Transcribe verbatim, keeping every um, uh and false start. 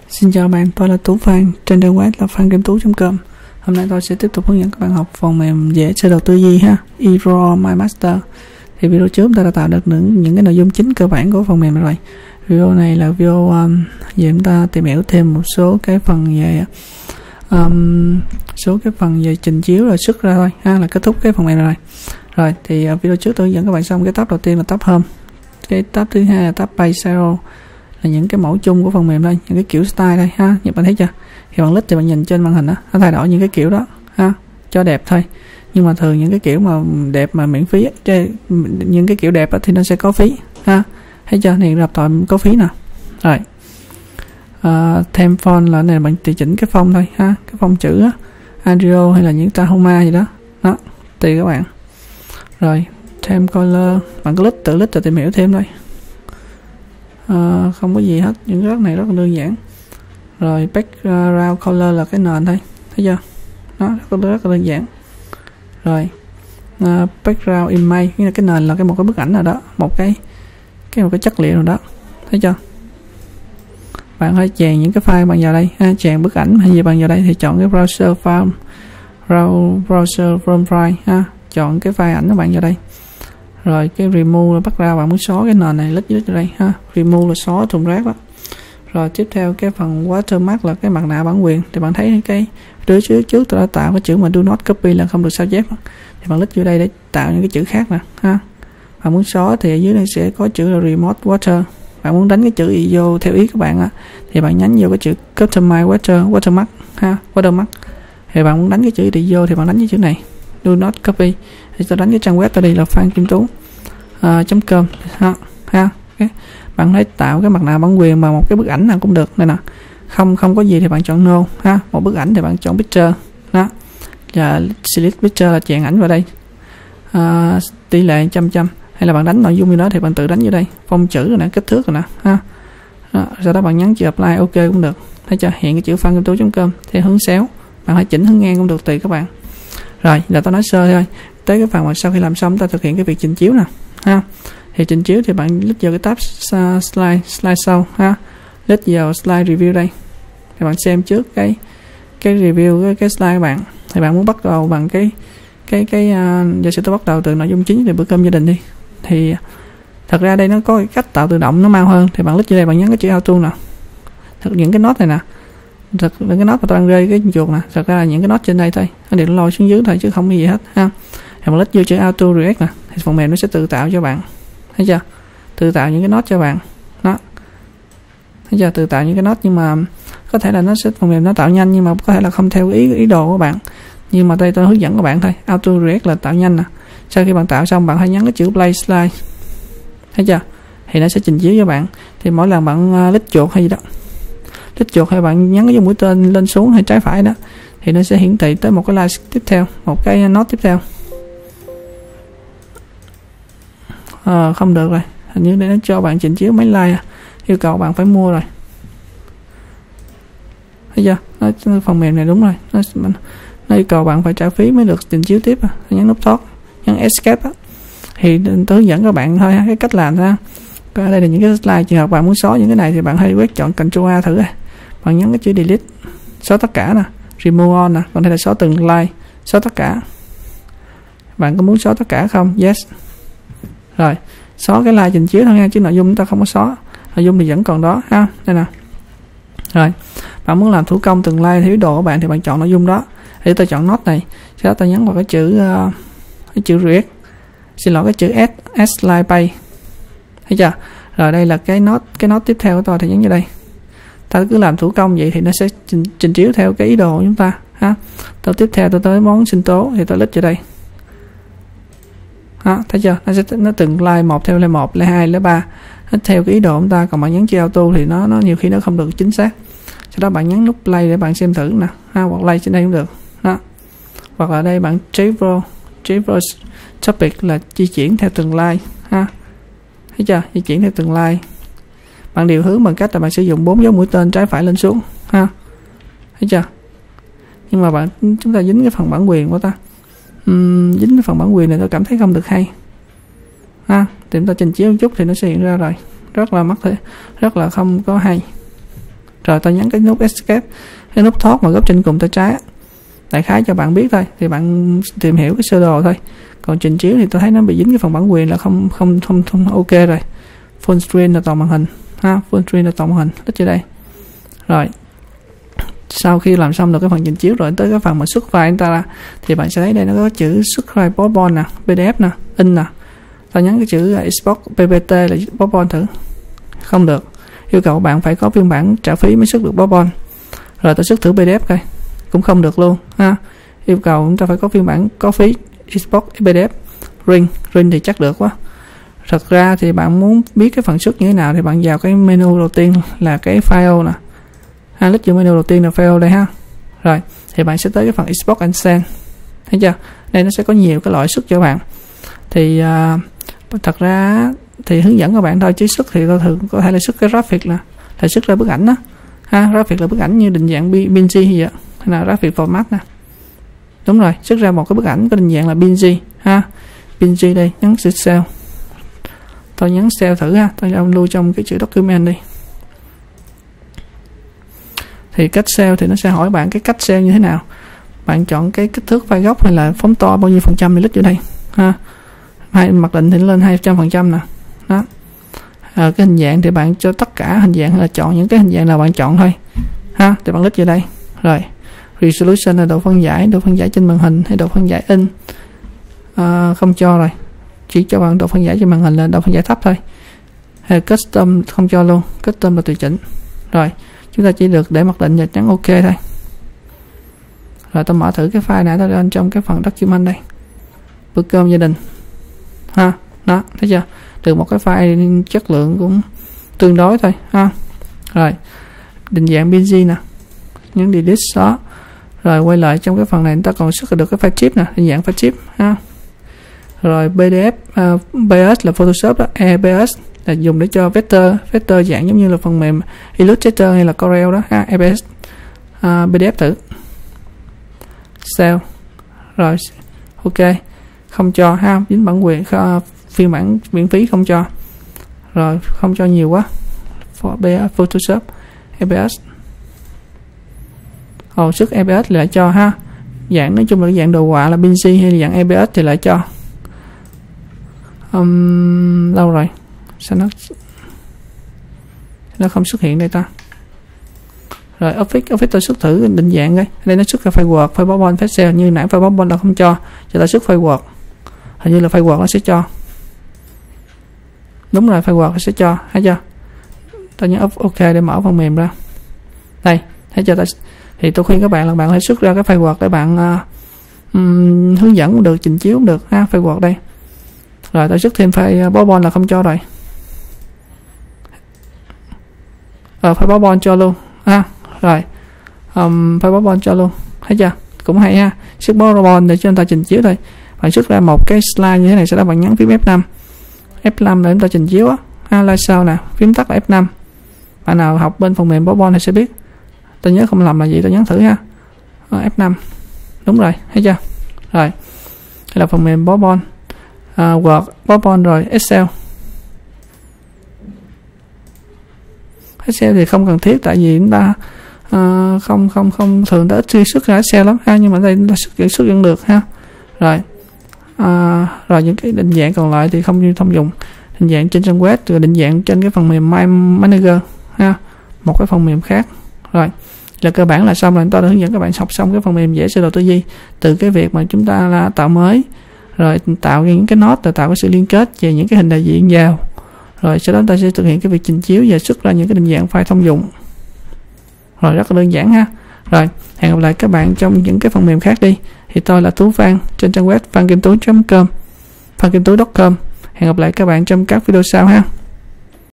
Xin chào bạn, tôi là Tú Phan, trên trang web là phan kim tú chấm com. Hôm nay tôi sẽ tiếp tục hướng dẫn các bạn học phần mềm dễ sơ đồ tư duy ha, eDraw My Master. Thì video trước chúng ta đã tạo được những, những cái nội dung chính cơ bản của phần mềm này rồi. Video này là video um, về chúng ta tìm hiểu thêm một số cái phần về um, số cái phần về trình chiếu rồi xuất ra thôi ha, là kết thúc cái phần mềm này rồi. Rồi thì uh, video trước tôi hướng dẫn các bạn xong cái tab đầu tiên là tab Home, cái tab thứ hai là tab Page Zero, là những cái mẫu chung của phần mềm đây, những cái kiểu style đây ha, như bạn thấy chưa? Thì bạn click thì bạn nhìn trên màn hình đó, nó thay đổi những cái kiểu đó ha, cho đẹp thôi. Nhưng mà thường những cái kiểu mà đẹp mà miễn phí, những cái kiểu đẹp thì nó sẽ có phí ha, thấy chưa? Này rập tội có phí nè. Rồi uh, thêm font là này bạn tùy chỉnh cái font thôi ha, cái font chữ á, Arial hay là những Tahoma gì đó, đó tùy các bạn. Rồi thêm color, bạn click tự click rồi tìm hiểu thêm thôi. Uh, không có gì hết, những cái này rất là đơn giản. Rồi background color là cái nền thôi, thấy chưa? Nó rất, rất là đơn giản. Rồi uh, background image, nghĩa là cái nền là cái một cái bức ảnh nào đó, một cái cái một cái chất liệu nào đó, thấy chưa? Bạn hãy chèn những cái file bạn vào đây ha, chèn bức ảnh hay gì bạn vào đây thì chọn cái browser file, browser from file ha, chọn cái file ảnh của bạn vào đây. Rồi cái remove là bắt ra bạn muốn xóa cái nền này, lít dưới đây ha, remove là xóa thùng rác đó. Rồi tiếp theo cái phần watermark là cái mặt nạ bản quyền, thì bạn thấy cái đứa trước trước tôi đã tạo cái chữ mà do not copy là không được sao chép, thì bạn lít vô đây để tạo những cái chữ khác nè ha. Bạn muốn xóa thì ở dưới đây sẽ có chữ là remote water, bạn muốn đánh cái chữ gì vô theo ý các bạn á, thì bạn nhấn vô cái chữ customize water watermark ha, watermark. Thì bạn muốn đánh cái chữ gì vô thì bạn đánh cái chữ này, do not copy. Thì tôi đánh cái trang web tôi đi là phan kim tú uh, chấm com ha, ha. Okay. Bạn hãy tạo cái mặt nạ bản quyền mà một cái bức ảnh nào cũng được, đây nè, không không có gì thì bạn chọn no ha, một bức ảnh thì bạn chọn picture đó, và select picture là chèn ảnh vào đây, uh, tỷ lệ trăm trăm, hay là bạn đánh nội dung gì đó thì bạn tự đánh vô đây, phông chữ rồi nè, kích thước rồi nè ha. Đó, sau đó bạn nhấn chữ apply ok cũng được, thấy chưa? Hiện cái chữ phan kim tú chấm com theo hướng xéo, bạn hãy chỉnh hướng ngang cũng được, tùy các bạn. Rồi là tôi nói sơ thôi, tới cái phần mà sau khi làm xong ta thực hiện cái việc trình chiếu nè ha. Thì trình chiếu thì bạn click vào cái tab uh, slide slide sau ha, click vào slide review đây, thì bạn xem trước cái cái review cái, cái slide của bạn. Thì bạn muốn bắt đầu bằng cái cái cái uh, giả sử tôi bắt đầu từ nội dung chính về bữa cơm gia đình đi, thì thật ra đây nó có cái cách tạo tự động nó mau hơn, thì bạn click vào đây, bạn nhấn cái chữ auto nè. Thật những cái nốt này nè, thật những cái nốt mà tôi đang rơi cái chuột nè, thật ra là những cái nốt trên đây thôi, nó đều lôi xuống dưới thôi chứ không có gì hết ha. Thì bạn click vô chữ auto react nè, thì phần mềm nó sẽ tự tạo cho bạn, thấy chưa? Tự tạo những cái nốt cho bạn đó, thấy chưa? Tự tạo những cái nốt, nhưng mà có thể là nó sẽ phần mềm nó tạo nhanh, nhưng mà có thể là không theo ý ý đồ của bạn. Nhưng mà đây tôi hướng dẫn các bạn thôi, auto react là tạo nhanh nè. Sau khi bạn tạo xong bạn hãy nhấn cái chữ play slide, thấy chưa? Thì nó sẽ trình chiếu cho bạn. Thì mỗi lần bạn uh, click chuột hay gì đó, click chuột hay bạn nhấn cái mũi tên lên xuống hay trái phải đó, thì nó sẽ hiển thị tới một cái slide tiếp theo, một cái nốt tiếp theo. À, không được rồi, hình như để nó cho bạn trình chiếu mấy like, yêu cầu bạn phải mua rồi, thấy chưa? Nó, phần mềm này đúng rồi, nó, nó yêu cầu bạn phải trả phí mới được trình chiếu tiếp. À. Nhấn nút thoát, nhấn escape á. Thì tôi hướng dẫn các bạn thôi cái cách làm ha. Ở đây là những cái slide, trường hợp bạn muốn xóa những cái này thì bạn hãy quét chọn Ctrl A thử. Bạn nhấn cái chữ delete, xóa tất cả nè, remove all nè, còn đây là xóa từng slide, xóa tất cả. Bạn có muốn xóa tất cả không? Yes. Rồi, xóa cái like trình chiếu thôi nha, chứ nội dung chúng ta không có xóa, nội dung thì vẫn còn đó ha, đây nè. Rồi, bạn muốn làm thủ công từng like theo ý đồ của bạn thì bạn chọn nội dung đó. Thì tôi chọn nốt này, sau đó tôi nhấn vào cái chữ uh, cái chữ react, xin lỗi cái chữ add, add slide page, thấy chưa? Rồi đây là cái nốt cái nốt tiếp theo của tôi thì nhấn vào đây. Ta cứ làm thủ công vậy thì nó sẽ trình, trình chiếu theo cái ý đồ của chúng ta ha. Tôi tiếp theo tôi tới món sinh tố thì tôi click vào đây. Đó, thấy chưa? Nó sẽ nó từng like một theo like một, like hai, like ba, nó theo cái ý đồ của chúng ta. Còn bạn nhấn chữ auto thì nó nó nhiều khi nó không được chính xác. Sau đó bạn nhấn nút play để bạn xem thử nè, ha, hoặc play trên đây cũng được. Đó. Hoặc là đây bạn travel travel topic là di chuyển theo từng like ha. Thấy chưa? Di chuyển theo từng like. Bạn điều hướng bằng cách là bạn sử dụng bốn dấu mũi tên trái phải lên xuống ha. Thấy chưa? Nhưng mà bạn chúng ta dính cái phần bản quyền của ta. Uhm, dính cái phần bản quyền này tôi cảm thấy không được hay ha, thì chúng ta trình chiếu một chút thì nó sẽ hiện ra rồi, rất là mắc thế, rất là không có hay Rồi tôi nhấn cái nút escape, cái nút thoát mà góc trên cùng tay trái, đại khái cho bạn biết thôi, thì bạn tìm hiểu cái sơ đồ thôi. Còn trình chiếu thì tôi thấy nó bị dính cái phần bản quyền là không không không không ok rồi. Full screen là toàn màn hình ha, full screen là toàn màn hình, thích trên đây. Rồi sau khi làm xong được cái phần trình chiếu rồi, tới cái phần mà xuất file chúng ta ra, thì bạn sẽ thấy đây nó có chữ xuất file PowerPoint nè, pê đê ép nè, in nè. Ta nhấn cái chữ export pê pê tê là PowerPoint thử, không được, yêu cầu bạn phải có phiên bản trả phí mới xuất được PowerPoint. Rồi ta xuất thử pê đê ép coi, cũng không được luôn ha, yêu cầu chúng ta phải có phiên bản có phí export pê đê ép. Ring ring thì chắc được quá. Thật ra thì bạn muốn biết cái phần xuất như thế nào thì bạn vào cái menu đầu tiên là cái file nè, ha, list vô menu đầu tiên là file đây ha. Rồi thì bạn sẽ tới cái phần export and send, thấy chưa, đây nó sẽ có nhiều cái loại xuất cho bạn. Thì uh, thật ra thì hướng dẫn các bạn thôi, chứ xuất thì tôi thường có thể là xuất cái graphic là là xuất ra bức ảnh đó ha, graphic là bức ảnh như định dạng pê en giê gì vậy, hay là graphic format nè, đúng rồi, xuất ra một cái bức ảnh có định dạng là pê en giê ha, pê en giê đây, nhấn chữ save, tôi nhấn save thử ha, tôi lưu trong cái chữ document đi. Thì cách save thì nó sẽ hỏi bạn cái cách save như thế nào, bạn chọn cái kích thước file gốc hay là phóng to bao nhiêu phần trăm thì lít vô đây ha, hai mặc định thì lên hai trăm phần trăm nè đó. À, cái hình dạng thì bạn cho tất cả hình dạng hay là chọn những cái hình dạng nào bạn chọn thôi ha, thì bạn lít vô đây. Rồi resolution là độ phân giải, độ phân giải trên màn hình hay độ phân giải in, à, không cho rồi, chỉ cho bạn độ phân giải trên màn hình là độ phân giải thấp thôi. Hay custom không cho luôn, custom là tùy chỉnh. Rồi chúng ta chỉ được để mặc định và nhấn ok thôi. Rồi tôi mở thử cái file này, tôi lên trong cái phần document đây, bữa cơm gia đình ha, đó thấy chưa, được một cái file chất lượng cũng tương đối thôi ha. Rồi định dạng pê en giê nè, nhấn delete đó. Rồi quay lại trong cái phần này, chúng ta còn xuất được cái file chip nè, định dạng file chip ha. Rồi pê đê ép, uh, pê ét là Photoshop đó, e pê ét là dùng để cho vector, vector dạng giống như là phần mềm Illustrator hay là Corel đó ha, e pê ét. Uh, pê đê ép thử save, rồi ok, không cho ha, dính bản quyền, uh, phiên bản miễn phí không cho, rồi không cho nhiều quá. Photoshop e pê ét, hồi sức e pê ét lại cho ha, dạng nói chung là dạng đồ họa là pê en giê hay là dạng e pê ét thì lại cho. Um, đâu rồi, sao nó nó không xuất hiện đây ta. Rồi Office, Office tôi xuất thử định dạng đây, đây nó xuất ra file Word, file PowerPoint, file Excel, như nãy file PowerPoint là không cho, cho ta xuất file Word, hình như là file Word nó sẽ cho, đúng rồi, file Word nó sẽ cho, thấy chưa, tôi nhấn ok để mở phần mềm ra, đây thấy chưa ta. Thì tôi khuyên các bạn là bạn hãy xuất ra cái file Word để bạn uh, um, hướng dẫn cũng được, trình chiếu cũng được ha, file Word đây. Rồi tôi xuất thêm file PowerPoint là không cho rồi, ờ, file PowerPoint cho luôn ha. Rồi um, file PowerPoint cho luôn, thấy chưa, cũng hay ha, xuất PowerPoint để cho người ta trình chiếu thôi. Bạn xuất ra một cái slide như thế này, sau đó bạn nhấn phím ép năm, ép năm để chúng ta trình chiếu á ha. Like sau nè, phím tắt là ép năm, bạn nào học bên phần mềm PowerPoint thì sẽ biết, tôi nhớ không lầm là gì, tôi nhấn thử ha, ép năm, đúng rồi, thấy chưa. Rồi đây là phần mềm PowerPoint, uh, Word, PowerPoint rồi Excel. Excel thì không cần thiết, tại vì chúng ta uh, không không không thường đã ít truy xuất ra Excel lắm ha, nhưng mà đây là xuất xuất vẫn được ha. Rồi uh, rồi những cái định dạng còn lại thì không thông dùng, định dạng trên trang web, rồi định dạng trên cái phần mềm My Manager ha, một cái phần mềm khác. Rồi là cơ bản là xong rồi, tôi đã hướng dẫn các bạn học xong cái phần mềm vẽ sơ đồ tư duy, từ cái việc mà chúng ta là tạo mới, rồi tạo những cái nốt, rồi tạo cái sự liên kết về những cái hình đại diện vào, rồi sau đó ta sẽ thực hiện cái việc trình chiếu và xuất ra những cái định dạng file thông dụng. Rồi rất là đơn giản ha. Rồi hẹn gặp lại các bạn trong những cái phần mềm khác đi. Thì tôi là Tú Phan trên trang web phan kim tú chấm com, phan kim tú chấm com. Hẹn gặp lại các bạn trong các video sau ha.